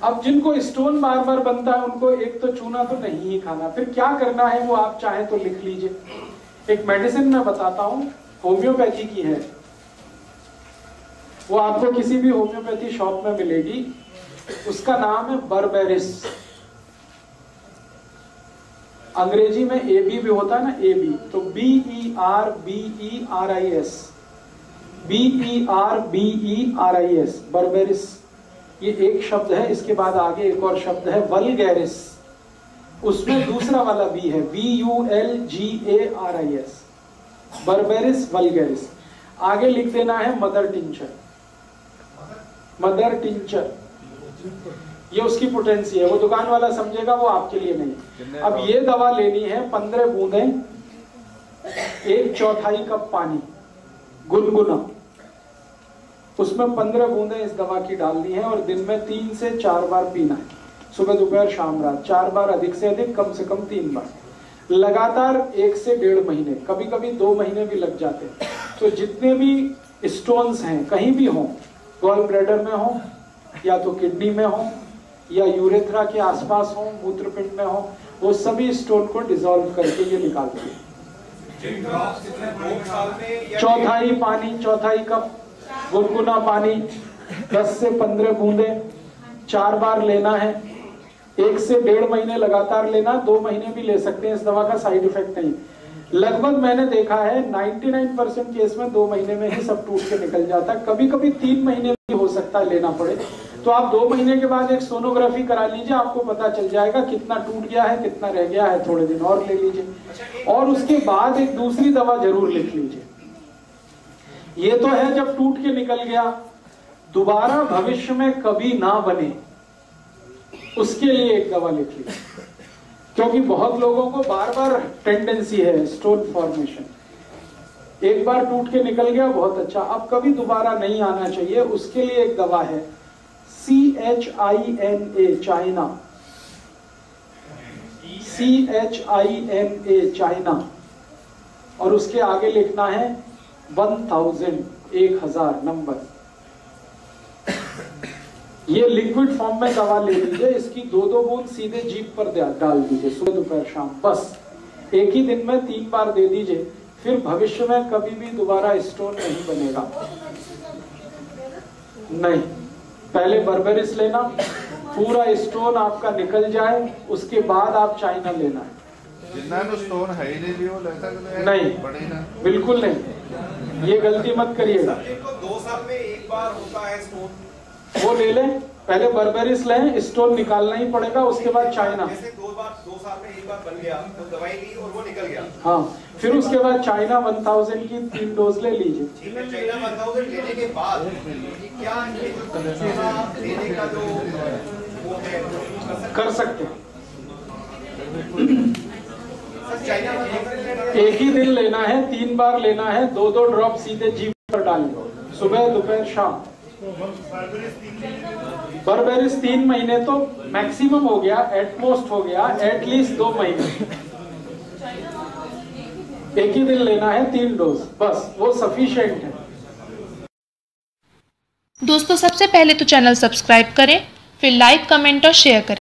अब जिनको स्टोन बार बार बनता है उनको एक तो चूना तो नहीं ही खाना, फिर क्या करना है वो आप चाहें तो लिख लीजिए। एक मेडिसिन मैं बताता हूं, होम्योपैथी की है, वो आपको किसी भी होम्योपैथी शॉप में मिलेगी। उसका नाम है बर्बेरिस। अंग्रेजी में AB भी होता है ना, AB, तो BERBERIS, बर्बेरिस, ये एक शब्द है। इसके बाद आगे एक और शब्द है वल्गैरिस, उसमें दूसरा वाला बी है, VULGARIS, बर्बेरिस वल्गैरिस। आगे लिख देना है मदर टिंचर, मदर टिंचर, ये उसकी पोटेंसी है। वो दुकान वाला समझेगा, वो आपके लिए नहीं। अब ये दवा लेनी है 15 बूंदें, 1/4 कप पानी गुनगुना, उसमें 15 बूंदें इस दवा की डालनी है और दिन में 3 से 4 बार पीना है, सुबह दोपहर शाम रात, 4 बार, अधिक से अधिक, कम से कम 3 बार, लगातार 1 से 1.5 महीने, कभी कभी 2 महीने भी लग जाते हैं। तो जितने भी स्टोन्स हैं कहीं भी हों, गॉल ब्लैडर में हो या तो किडनी में हो या यूरेथ्रा के आसपास हो, मूत्रपिंड में हो, वो सभी स्टोन को डिसॉल्व करके ये निकालते हैं। 1/4 पानी, 1/4 कप गुनगुना पानी, 10 से 15 बूंदे, 4 बार लेना है, 1 से 1.5 महीने लगातार लेना, 2 महीने भी ले सकते हैं, इस दवा का साइड इफेक्ट नहीं। लगभग मैंने देखा है 99% केस में 2 महीने में ही सब टूट के निकल जाता है। कभी कभी 3 महीने भी हो सकता है लेना पड़े, तो आप 2 महीने के बाद एक सोनोग्राफी करा लीजिए, आपको पता चल जाएगा कितना टूट गया है, कितना रह गया है, थोड़े दिन और ले लीजिए। और उसके बाद एक दूसरी दवा जरूर लिख लीजिए। ये तो है जब टूट के निकल गया, दोबारा भविष्य में कभी ना बने, उसके लिए एक दवा लिख लीजिए, क्योंकि बहुत लोगों को बार बार टेंडेंसी है स्टोन फॉर्मेशन। एक बार टूट के निकल गया, बहुत अच्छा, अब कभी दोबारा नहीं आना चाहिए, उसके लिए एक दवा है CHINA, चाइना, CHINA, चाइना, और उसके आगे लिखना है 1000, 1000 नंबर। ये लिक्विड फॉर्म में दवा ले लीजिए, इसकी 2-2 बूंद सीधे जीभ पर डाल दीजिए, सुबह दोपहर शाम, बस एक ही दिन में 3 बार दे दीजिए, फिर भविष्य में कभी भी दोबारा स्टोन नहीं बनेगा। नहीं, पहले बर्बेरिस लेना, पूरा स्टोन आपका निकल जाए, उसके बाद आप चाइना लेना है। स्टोन है ही नहीं, बिल्कुल नहीं, ये गलती मत करिएगा। 2 साल में एक बार होता है स्टोन, वो ले लें, पहले बर्बेरिस लें, स्टोन निकालना ही पड़ेगा, उसके बाद चाइना। जैसे 2 साल में एक बार बन गया तो दवाई ली और वो निकल गया, हाँ, फिर उसके बाद चाइना 1000 की 3 डोज ले लीजिए। चाइना 1000 लेने के बाद क्या लेने का जो वो है कर सकते हैं। चाइना एक ही दिन लेना है, 3 बार लेना है, 2-2 ड्रॉप सीधे जीभ पर डालिए, सुबह दोपहर शाम। बर्बेरिस 3 महीने तो मैक्सिमम हो गया, एटमोस्ट हो गया, एटलीस्ट 2 महीने। एक ही दिन लेना है, 3 डोज, बस वो सफिशिएंट है। दोस्तों सबसे पहले तो चैनल सब्सक्राइब करें, फिर लाइक, कमेंट और शेयर करें।